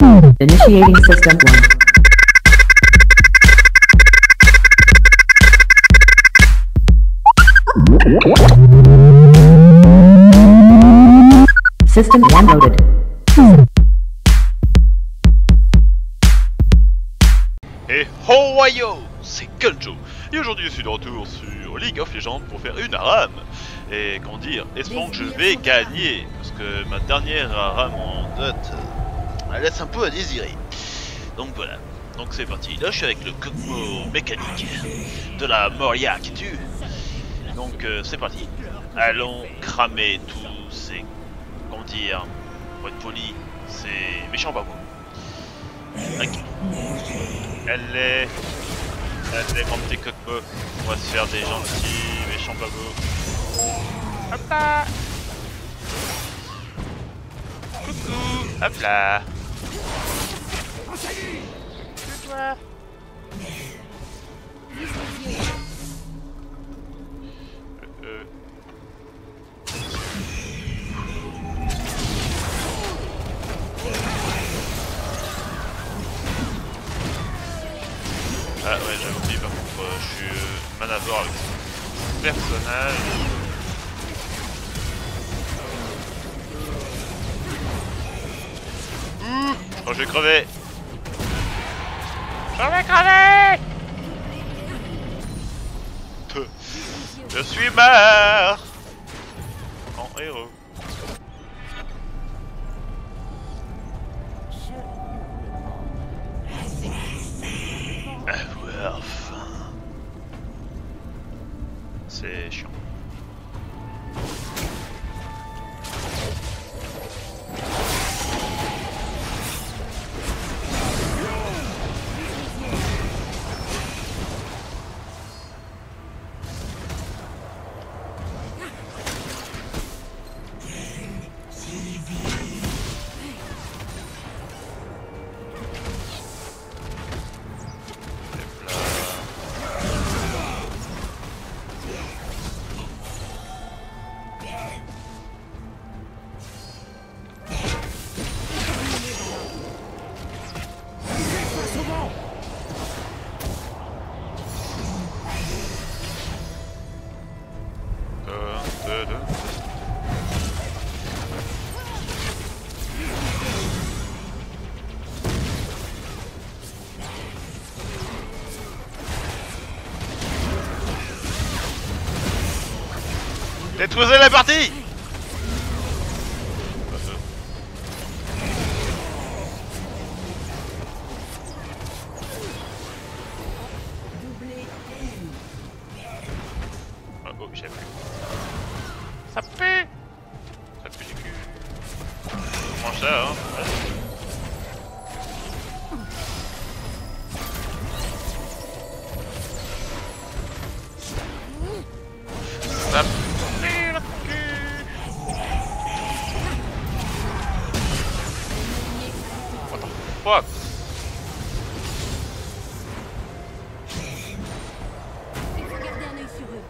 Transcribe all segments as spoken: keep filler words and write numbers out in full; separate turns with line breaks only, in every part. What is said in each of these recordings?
Initiating system one. System one loaded.
Et oh yo, c'est Kunjo. Et aujourd'hui je suis de retour sur League of Legends pour faire une ARAM. Et comment dire, espérons que je vais gagner. Parce que ma dernière ARAM en date, elle laisse un peu à désirer. Donc voilà, donc c'est parti. Là je suis avec le Kog'Maw mécanique de la Moria qui tue. Donc euh, c'est parti. Allons cramer tous ces, comment dire, pour être poli, c'est méchant babou. Ok. Elle est... Elle est mon petit Kog'Maw. On va se faire des gentils méchants babou. Hop là. Coucou. Hop là. C'est toi. Euh... Ah ouais, j'avais oublié par contre, euh, je suis euh, manavore avec ce personnage. Ouh, je crois que je vais crever. Je vais crever. Je suis mort en héros. Avoir faim. C'est chiant. Détruisez la partie. Oh, oh, j'ai plus. Ça pue. Ça pue du cul. On mange ça, hein. Ça pue. Fuck.
Il faut garder un œil sur eux.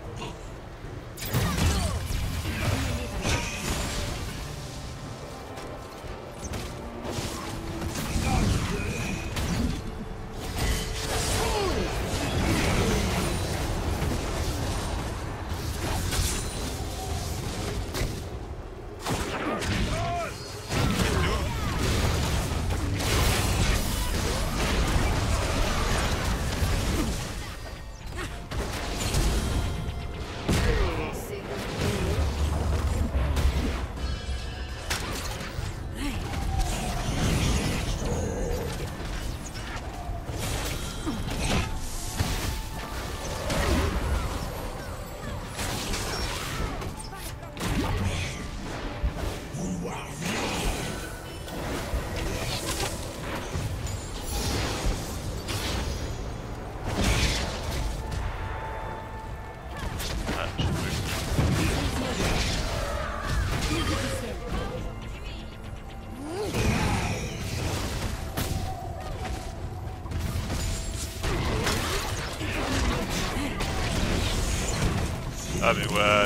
Ah mais what?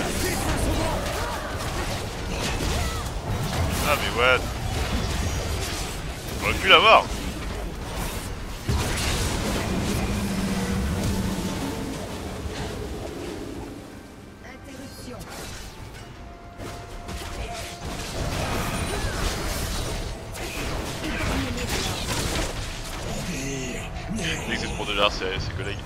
Ah mais what? J'aurais pu l'avoir.
Interruption.
Dès que c'est pour déjà ses, ses collègues.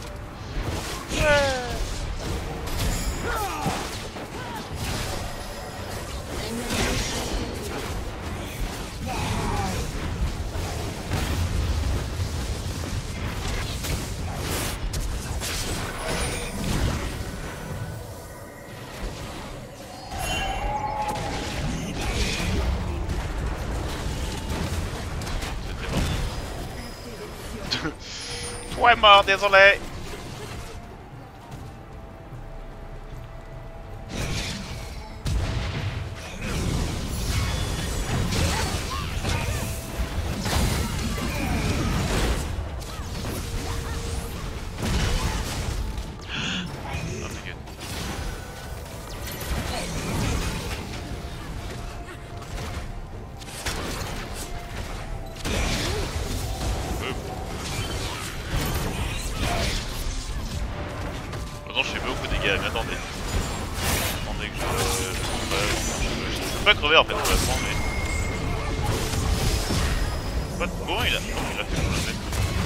Toi est mort, désolé. Je fais beaucoup de dégâts, mais attendez. Attendez que je... je, je, je, je peux pas crever en fait, honnêtement, mais... What? Comment il a... Comment il a fait pour le mettre?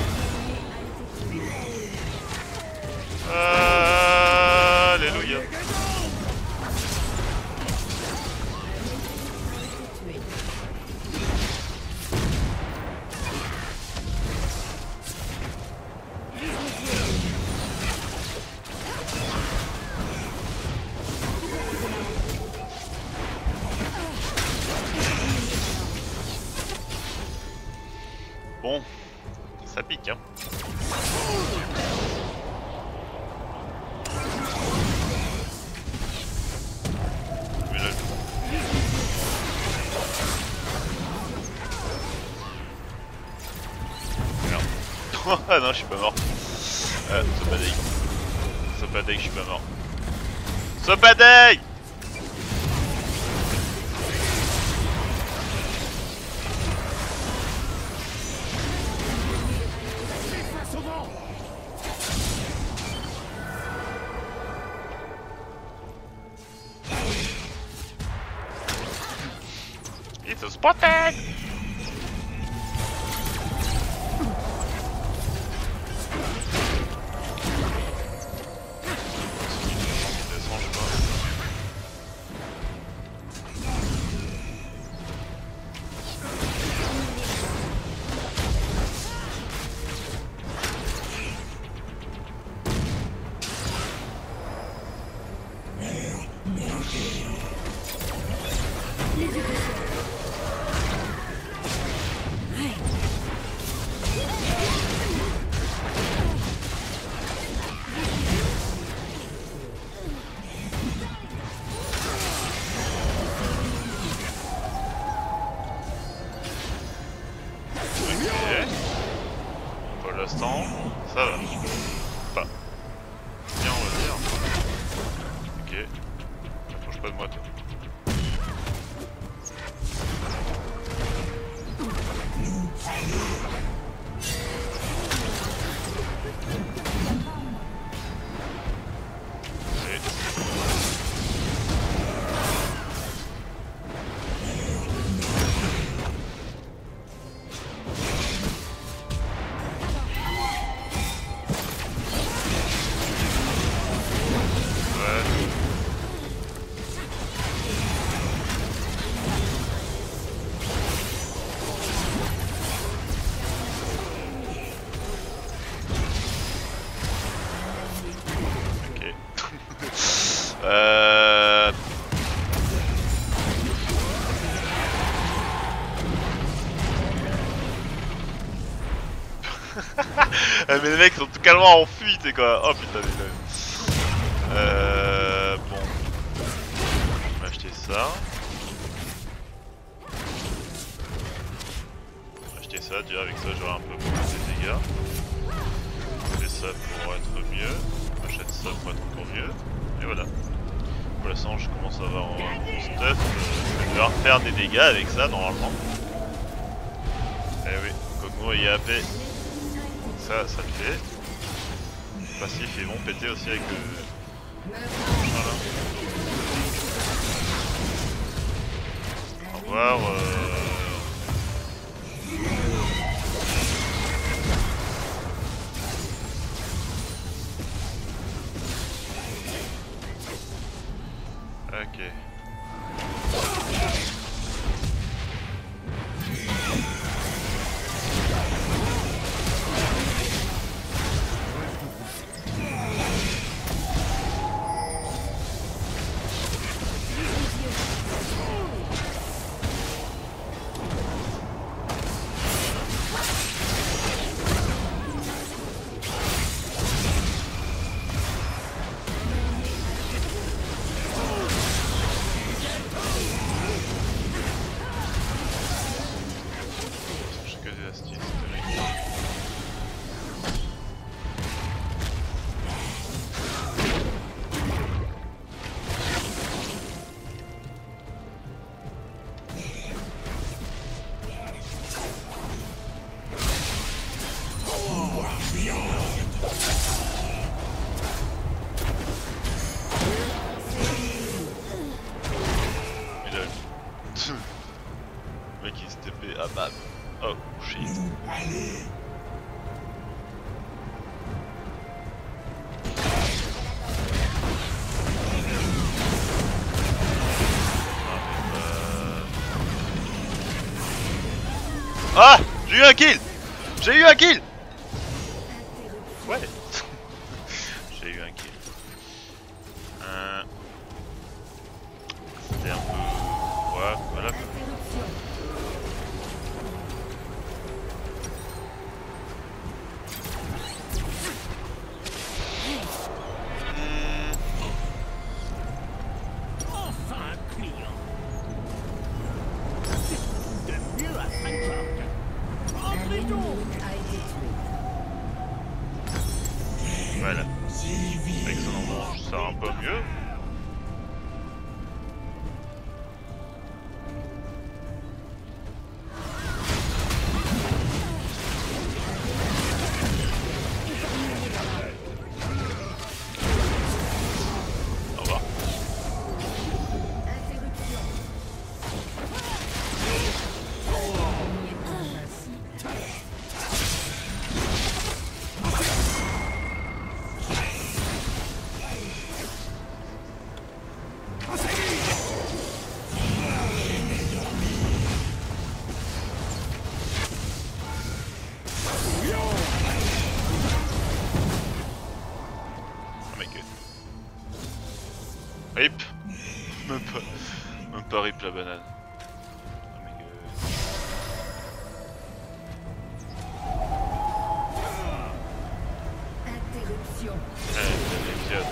Euh... Alléluia. Bon, ça pique hein. Mais là... Merde. Ah non, je suis pas mort. Euh, Sopadeg. Sopadeg, je suis pas mort. Sopadeg! It's a spotted! Pour l'instant, ça va. Pas. Bien, on va dire. Ok. Approche pas de moi, toi. Euh... Mais les mecs sont totalement en fuite et quoi. Oh putain, les Euh... Bon. On va acheter ça. On va acheter ça, déjà avec ça j'aurai un peu plus de dégâts. On fait ça pour être mieux. On achète ça pour être encore mieux. Et voilà. Pour l'instant je commence à avoir mon stuff. Je vais devoir faire des dégâts avec ça normalement. Eh oui. Oui, il y a A P. Ça, ça le fait. Passif, ils vont péter aussi avec le... Voilà. Au revoir. Euh... Ok. J'ai que des astuces. Il a... Le mec il se T P à bam. Oh shit. Ah, j'ai eu un kill. J'ai eu un kill. Ouais. J'ai eu un kill. Euh... C'était un peu... Ouais, voilà. Voilà. Avec son orange, ça un peu mieux. Au revoir. Oh my god. Rip. Même pas, même pas rip la banane. Oh my god.
Interruption.
Eh, c'est l'exode.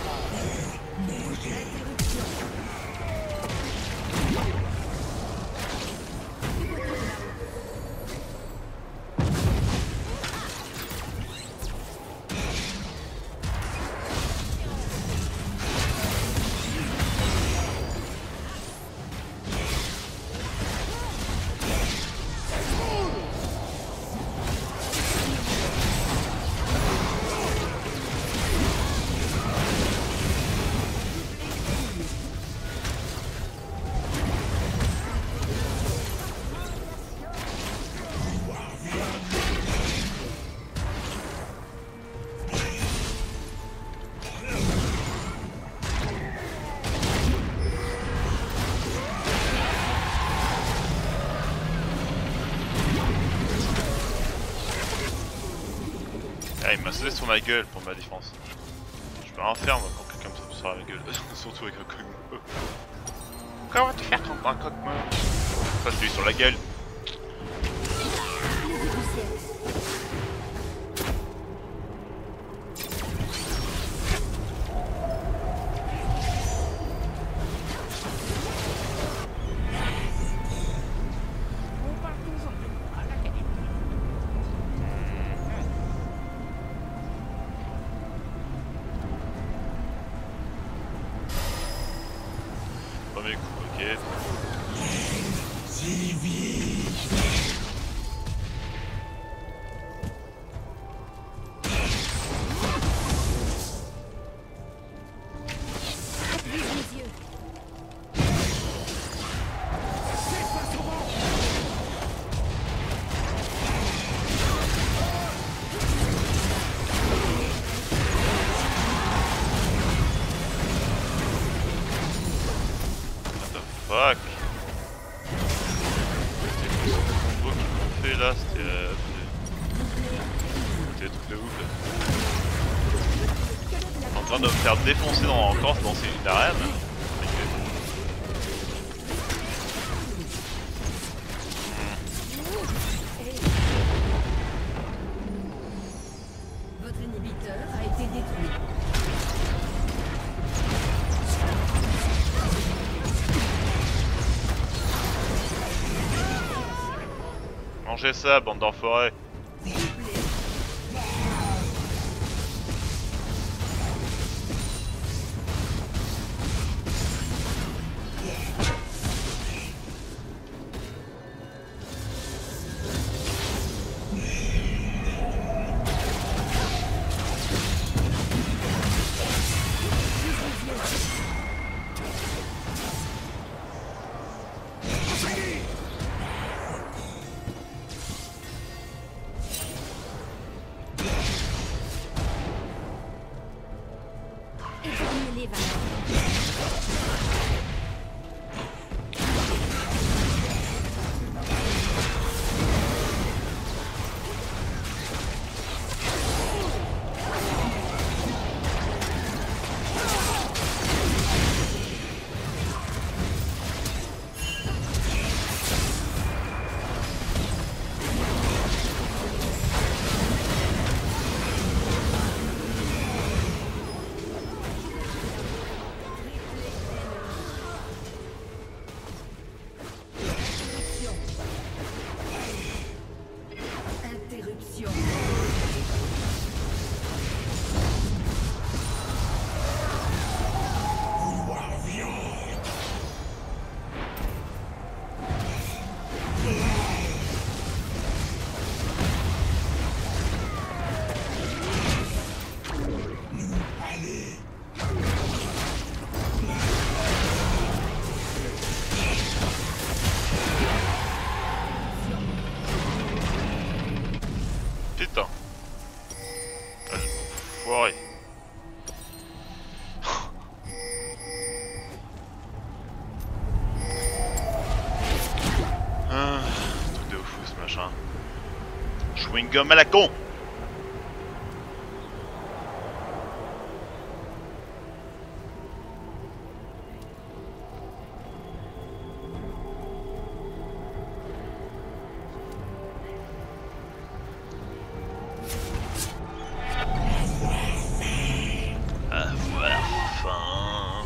Ah, il m'a sauté sur ma gueule pour ma défense. Je peux rien faire moi quand quelqu'un me saute sur la gueule, surtout avec un coq. Comment vas-tu faire contre un coq mort? Ça c'est lui sur la gueule. Premier coup, ok. C'est des trucs de ouf là. En train de me faire défoncer dans, encore dans une arène.
Votre inhibiteur a été détruit.
Mangez ça, bande d'enfoirés.
Éliminez les valeurs. Interruption.
Putain. Foiré. Ah, truc de fou ce machin. Chewing gum à la con. Avoir faim.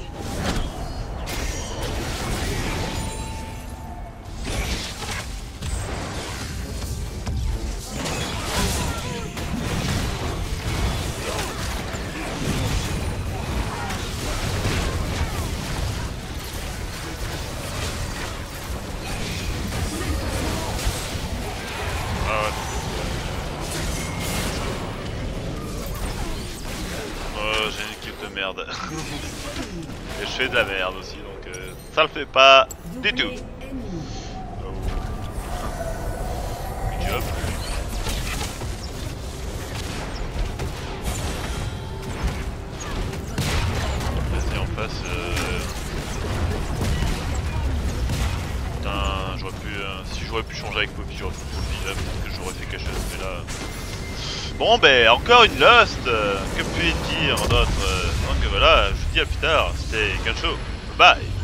Ah ouais. Oh, j'ai une équipe de merde. Et je fais de la merde aussi, donc euh, ça le fait pas du tout.
Doublé ennemi.
Oh. Good job. Vas-y en face. Euh... Putain, j'aurais pu. Euh, si j'aurais pu changer avec Poppy, j'aurais pu Poppy là, peut-être que j'aurais fait quelque chose, mais là. Bon ben encore une Lost, euh, que puis-je dire d'autre, euh, donc voilà, je vous dis à plus tard, c'était Gancho, bye.